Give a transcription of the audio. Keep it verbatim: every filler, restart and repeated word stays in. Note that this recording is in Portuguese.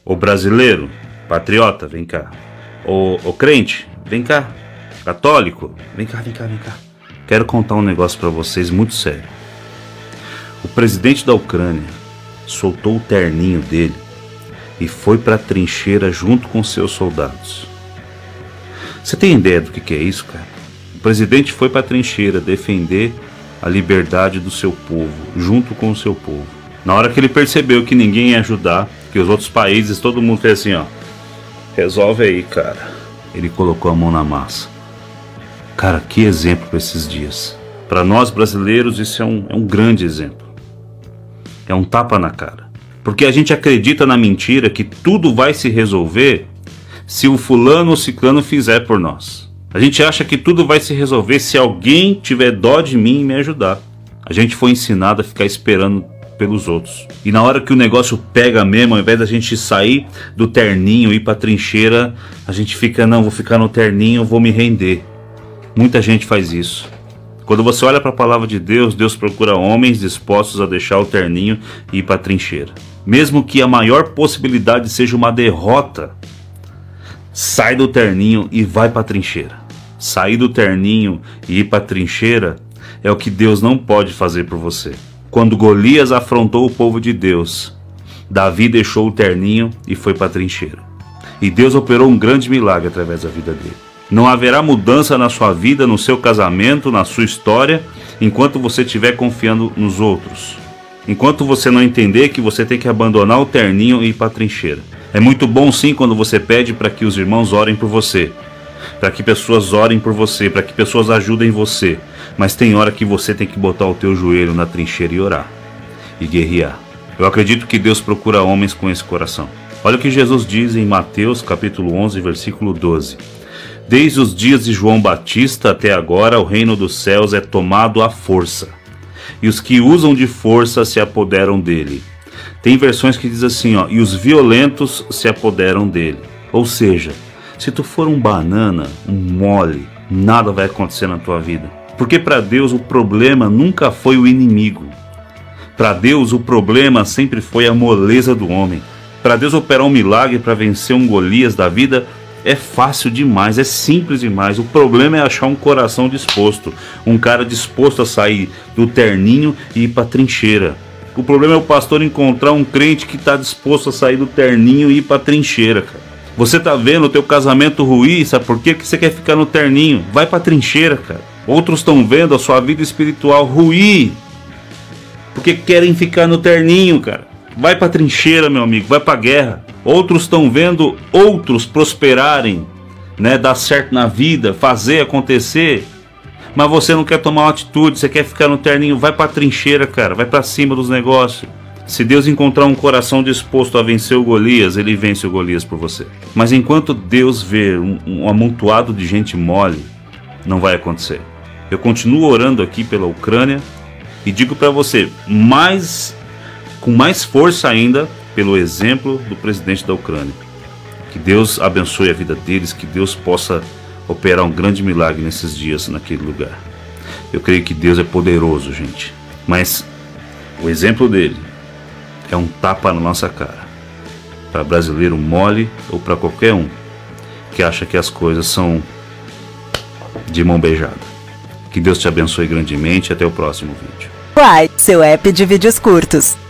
Ô brasileiro, patriota, vem cá. Ô, ô crente, vem cá. Católico, vem cá, vem cá, vem cá. Quero contar um negócio pra vocês muito sério. O presidente da Ucrânia soltou o terninho dele e foi pra trincheira junto com seus soldados. Você tem ideia do que que é isso, cara? O presidente foi pra trincheira defender a liberdade do seu povo, junto com o seu povo. Na hora que ele percebeu que ninguém ia ajudar, que os outros países, todo mundo fez assim, ó, resolve aí, cara. Ele colocou a mão na massa. Cara, que exemplo para esses dias. Para nós brasileiros isso é um, é um grande exemplo. É um tapa na cara. Porque a gente acredita na mentira que tudo vai se resolver se o fulano ou ciclano fizer por nós. A gente acha que tudo vai se resolver se alguém tiver dó de mim e me ajudar. A gente foi ensinado a ficar esperando pelos outros. E na hora que o negócio pega mesmo, ao invés da gente sair do terninho e ir pra trincheira, a gente fica, não, vou ficar no terninho, vou me render. Muita gente faz isso. Quando você olha para a palavra de Deus, Deus procura homens dispostos a deixar o terninho e ir para a trincheira. Mesmo que a maior possibilidade seja uma derrota, sai do terninho e vai para a trincheira. Sair do terninho e ir para a trincheira é o que Deus não pode fazer por você. Quando Golias afrontou o povo de Deus, Davi deixou o terninho e foi para a trincheira. E Deus operou um grande milagre através da vida dele. Não haverá mudança na sua vida, no seu casamento, na sua história, enquanto você estiver confiando nos outros. Enquanto você não entender que você tem que abandonar o terninho e ir para a trincheira. É muito bom sim quando você pede para que os irmãos orem por você, para que pessoas orem por você, para que pessoas ajudem você. Mas tem hora que você tem que botar o teu joelho na trincheira e orar. E guerrear. Eu acredito que Deus procura homens com esse coração. Olha o que Jesus diz em Mateus capítulo onze, versículo doze. Desde os dias de João Batista até agora, o reino dos céus é tomado à força, e os que usam de força se apoderam dele. Tem versões que diz assim, ó, e os violentos se apoderam dele. Ou seja, se tu for um banana, um mole, nada vai acontecer na tua vida. Porque para Deus o problema nunca foi o inimigo. Para Deus o problema sempre foi a moleza do homem. Para Deus operar um milagre para vencer um Golias da vida é fácil demais, é simples demais. O problema é achar um coração disposto, um cara disposto a sair do terninho e ir para a trincheira. O problema é o pastor encontrar um crente que está disposto a sair do terninho e ir para a trincheira, cara. Você tá vendo o teu casamento ruir, sabe por quê? Porque você quer ficar no terninho. Vai para a trincheira, cara. Outros estão vendo a sua vida espiritual ruir porque querem ficar no terninho, cara. Vai para a trincheira, meu amigo, vai para a guerra. Outros estão vendo outros prosperarem, né, dar certo na vida, fazer acontecer, mas você não quer tomar uma atitude, você quer ficar no terninho. Vai para a trincheira, cara, vai para cima dos negócios. Se Deus encontrar um coração disposto a vencer o Golias, ele vence o Golias por você. Mas enquanto Deus vê um, um amontoado de gente mole, não vai acontecer. Eu continuo orando aqui pela Ucrânia e digo para você, mais, com mais força ainda, pelo exemplo do presidente da Ucrânia. Que Deus abençoe a vida deles, que Deus possa operar um grande milagre nesses dias, naquele lugar. Eu creio que Deus é poderoso, gente. Mas o exemplo dele é um tapa na nossa cara. Para brasileiro mole ou para qualquer um que acha que as coisas são de mão beijada. Que Deus te abençoe grandemente e até o próximo vídeo. Uai, seu app de vídeos curtos.